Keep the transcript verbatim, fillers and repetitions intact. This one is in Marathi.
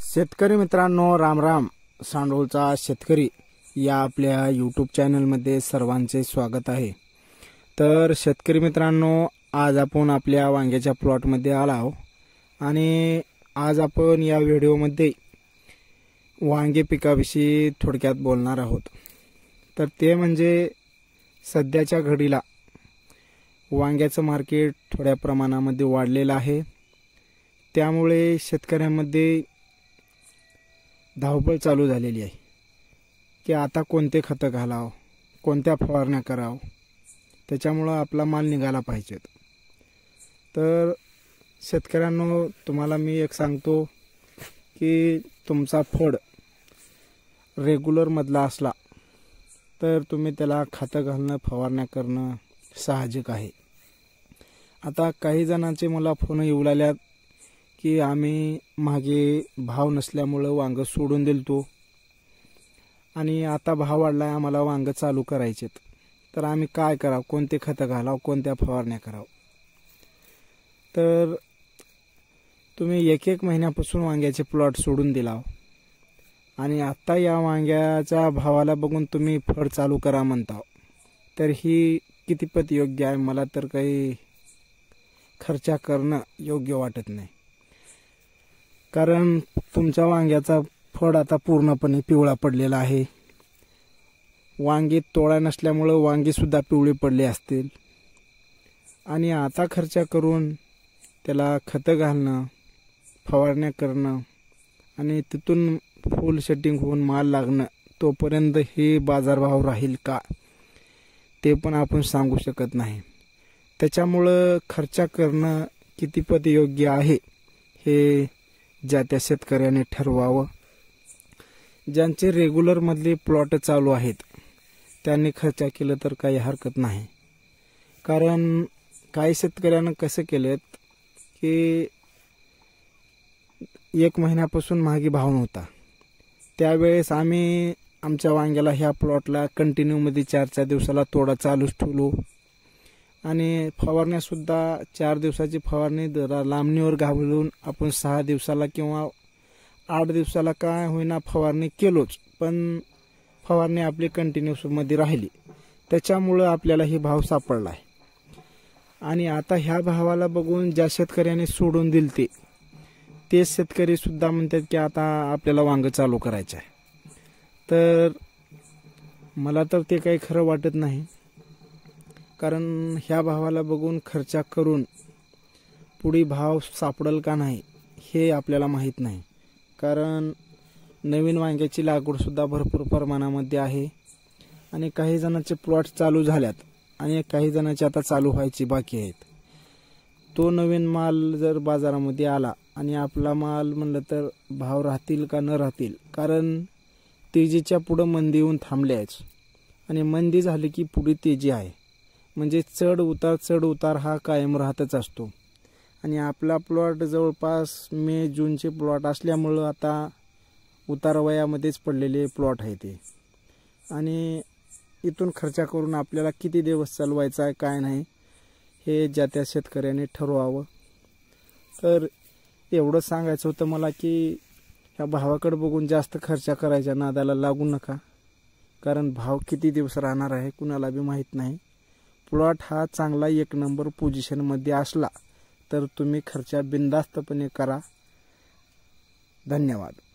शेतकरी मित्रांनो, राम राम. सांडोळचा शेतकरी या आपल्या यूट्यूब चॅनलमध्ये सर्वांचे स्वागत आहे. तर शेतकरी मित्रांनो, आज आपण आपल्या वांग्याच्या प्लॉटमध्ये आलो आहोत आणि आज आपण या व्हिडिओमध्ये वांगे पिकाविषयी थोडक्यात बोलणार आहोत. तर ते म्हणजे सध्याच्या घडीला वांग्याचं मार्केट थोड्या प्रमाणामध्ये वाढलेलं आहे. त्यामुळे शेतकऱ्यांमध्ये धावपळ चालू झालेली आहे की आता कोणते खतं घालावं, कोणत्या फवारण्या करावं, त्याच्यामुळं आपला माल निघाला पाहिजे. तर शेतकऱ्यांनो, तुम्हाला मी एक सांगतो की तुमचा फळ रेग्युलरमधला असला तर तुम्ही त्याला खतं घालणं, फवारण्या करणं साहजिक आहे. आता काही जणांचे मला फोन येऊ लागल्यात की आम्ही मागे भाव नसल्यामुळं वांग सोडून दिलतो आणि आता भाव वाढलाय, आम्हाला वांग चालू करायचेत, तर आम्ही काय करावं, कोणते खतं घालावं, कोणत्या फवारण्या करावं. तर तुम्ही एक एक महिन्यापासून वांग्याचे प्लॉट सोडून दिला आणि आत्ता या वांग्याच्या भावाला बघून तुम्ही फळ चालू करा म्हणता, तर ही कितीपत योग्य आहे? मला तर काही खर्च करणं योग्य वाटत नाही. कारण तुमच्या वांग्याचा फळ आता पूर्णपणे पिवळा पडलेला आहे. वांगी तोळा नसल्यामुळं वांगीसुद्धा पिवळी पडली असतील आणि आता खर्च करून त्याला खतं घालणं, फवारण्या करणं आणि तिथून फुल सेटिंग होऊन माल लागणं, तोपर्यंत हे बाजारभाव राहील का ते पण आपण सांगू शकत नाही. त्याच्यामुळं खर्च करणं कितीपत योग्य आहे हे ज्या त्या शेतकऱ्याने ठरवावं. ज्यांचे रेग्युलरमधले प्लॉट चालू आहेत त्यांनी खर्च केलं तर काही हरकत नाही. कारण काही शेतकऱ्यांना कसं केलेत की एक महिन्यापासून मागे भाव नव्हता, त्यावेळेस आम्ही आमच्या वांग्याला ह्या प्लॉटला कंटिन्यूमध्ये चार चार दिवसाला तोडा चालूच ठेवलो आणि फवारण्यासुद्धा चार दिवसाची फवारणी जरा लांबणीवर घालून आपण सहा दिवसाला किंवा आठ दिवसाला काय होईना फवारणी केलोच, पण फवारणी आपली कंटिन्यूसमध्ये राहिली. त्याच्यामुळं आपल्याला हे भाव सापडला आहे. आणि आता ह्या भावाला बघून ज्या शेतकऱ्याने सोडून दिलते तेच शेतकरीसुद्धा म्हणतात की आता आपल्याला वांगं चालू करायचं आहे. तर मला तर ते काही खरं वाटत नाही. कारण ह्या भावाला बघून खर्च करून पुढे भाव सापडेल का नाही हे आपल्याला माहीत नाही. कारण नवीन वांग्याची लागवडसुद्धा भरपूर प्रमाणामध्ये आहे आणि काही जणांचे प्लॉट चालू झाल्यात आणि काही जणांचे आता चालू व्हायचे बाकी आहेत. तो नवीन माल जर बाजारामध्ये आला आणि आपला माल म्हणलं तर भाव राहतील का न राहतील. कारण तेजीच्या पुढं मंदी येऊन थांबल्याच आणि मंदी झाली की पुढे तेजी आहे. म्हणजे चढ उतार चढ उतार हा कायम राहतच असतो. आणि आपला प्लॉट जवळपास मे जूनचे प्लॉट असल्यामुळं आता उतारवयामध्येच पडलेले प्लॉट आहे ते. आणि इथून खर्च करून आपल्याला किती दिवस चालवायचा आहे काय नाही हे ज्या त्या शेतकऱ्याने ठरवावं. तर एवढं सांगायचं होतं मला की ह्या भावाकडे बघून जास्त खर्च करायच्या नादाला लागू नका. कारण भाव किती दिवस राहणार आहे कुणाला बी माहीत नाही. प्लॉट हा चांगला एक नंबर पोझिशनमध्ये असला तर तुम्ही खर्च बिनधास्तपणे करा. धन्यवाद.